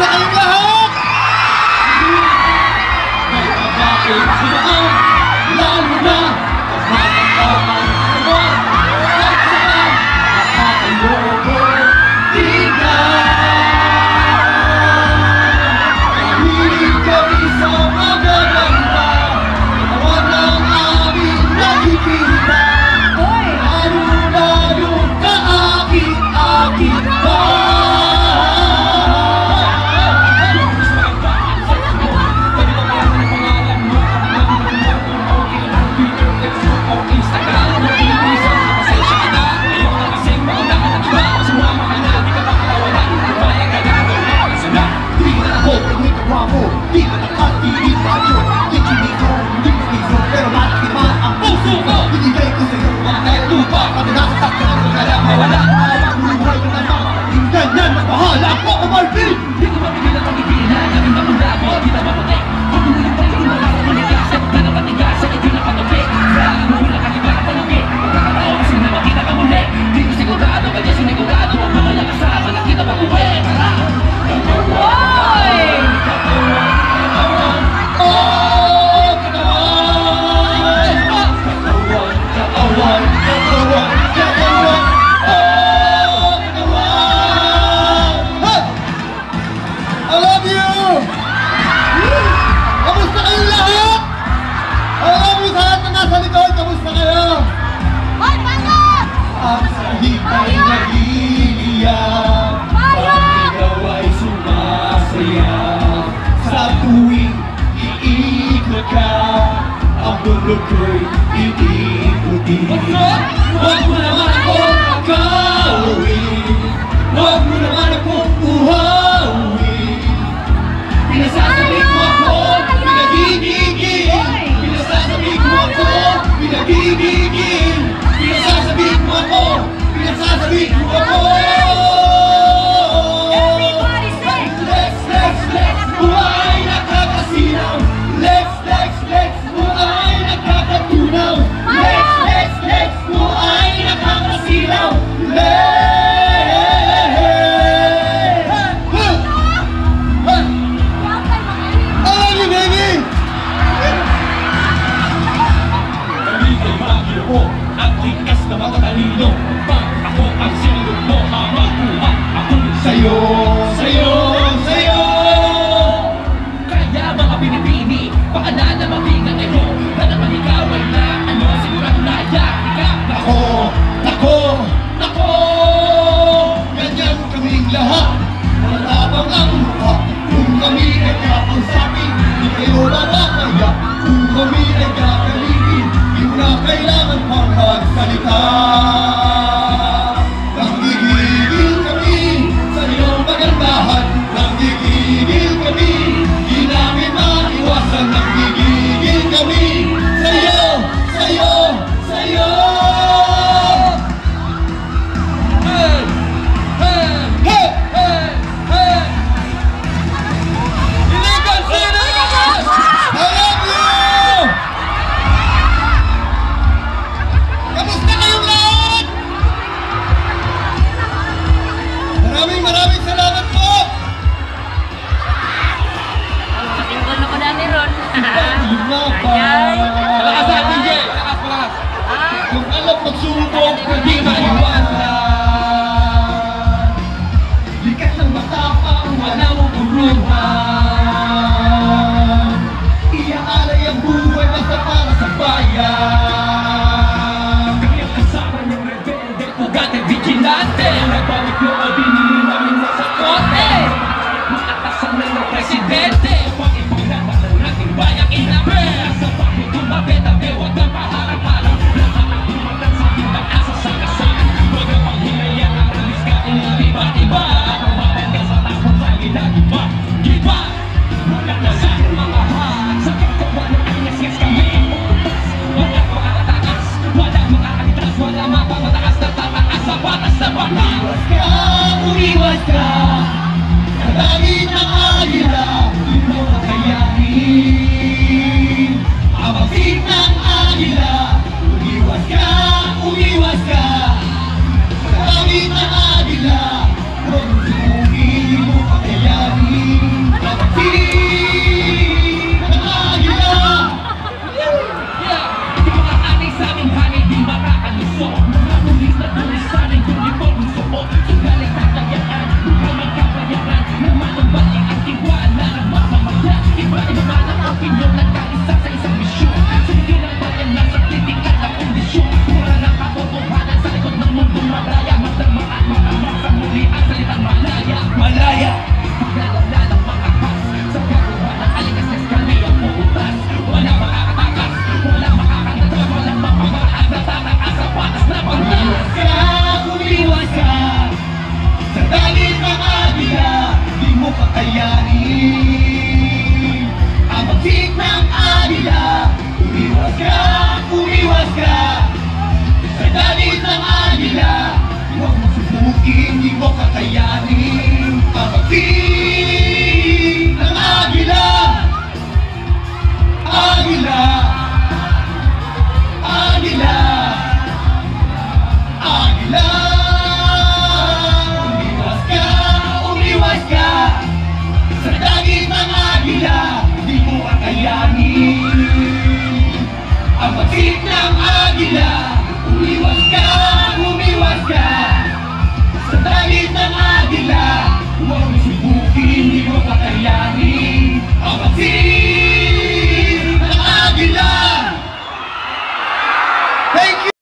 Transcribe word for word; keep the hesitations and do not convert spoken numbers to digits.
Kamusta kayong lahat? May pagkain saan, lalo na kapag-aman naman at saan nakakalobo di ka. Kahilig kami sa magaganda, katawan ng aming nakikita. Lalo-lalo kaakit-akit pa. Ko'y iikuti. Huwag mo naman akong magkawin, huwag mo naman akong uhawin. Pinasasabik mo ako, pinagigigil. Pinasasabik mo ako, pinagigigil. Pinasasabik mo ako, pinasasabik mo ako. Everybody say, Lex, Lex, Lex, buhay nakakasinaw. Lex, Lex, Lex, buhay nakakatunaw. Lex, Lex, Lex, buhay nakakasilaw. Lex! I love you, baby! Kaligay bagyo ko, at likas na matatalino. Pag ako ang sinulog mo, mamakuha ako sa'yo. Sa'yo, sa'yo. Kaya mga Pilipini, baka na namamig ng ero. Na naman ikaw ay na, ano, sigurado na yakin ka. Nako, nako, nako. Ganyan kaming lahat, wala bang ang mukha. Kung kami ay kakausapin, di kayo babakaya. Kung kami ay kakalipin, di mo na kailangan pang magsalita. Nanggigigil kami sa iyong pagandahan. Nanggigigil kami, di namin maiwasan. Nanggigigil kami sa'yo, sa'yo, sa'yo. Hey! Hey! Hey! Hey! Hey! Illegal sinners! I love you! Kamusta kayong lahat? Maraming maraming salamat po! Tingkol na ko dami ron. Yun na ba? Malakas na, D J! Malakas, malakas! Kung alam magsubok, hindi maiwasan. Likas ng matapang, walang upuruhan. Iaalay ang buhay basta para sa bayan. Kanyang kasama niyang rebelde, ugat at vigilante. Nagbalik loob, binili namin sa sakote. Maatasan na ng presidente. Huwag ipagdadalo nating bayang inabe. Sa bakit tumabetabe, huwag kang paharap-harap. Nakakatumatang sa aking pag-asa sa kasama. Huwag ang panghinayang ang alis ka ng iba-iba. Tumabit ka sa takot sa gila-giba. Giba! Wala na sa mga hat. Sa katawan ng anyas-yas kami. Wala makakatakas, wala makakaligtas, wala mapamatakas na tataas sa batas na batas. Umiwas ka, umiwas ka. Sa langit ng agila, di mo makayanin. Ang magsik ng agila, umiwas ka, umiwas ka. Sa langit ng agila, huwag mo mo makayanin. kakayanin. Ang bagsik ng agila, umiwas ka, umiwas ka sa dalit ng agila. Huwag mo subukin, di mo kakayanin. Ang bagsik ng agila, agila, agila, agila. Umiwas ka, umiwas ka sa dagit ng agila, di mo kakayanin. Ang bagsik ng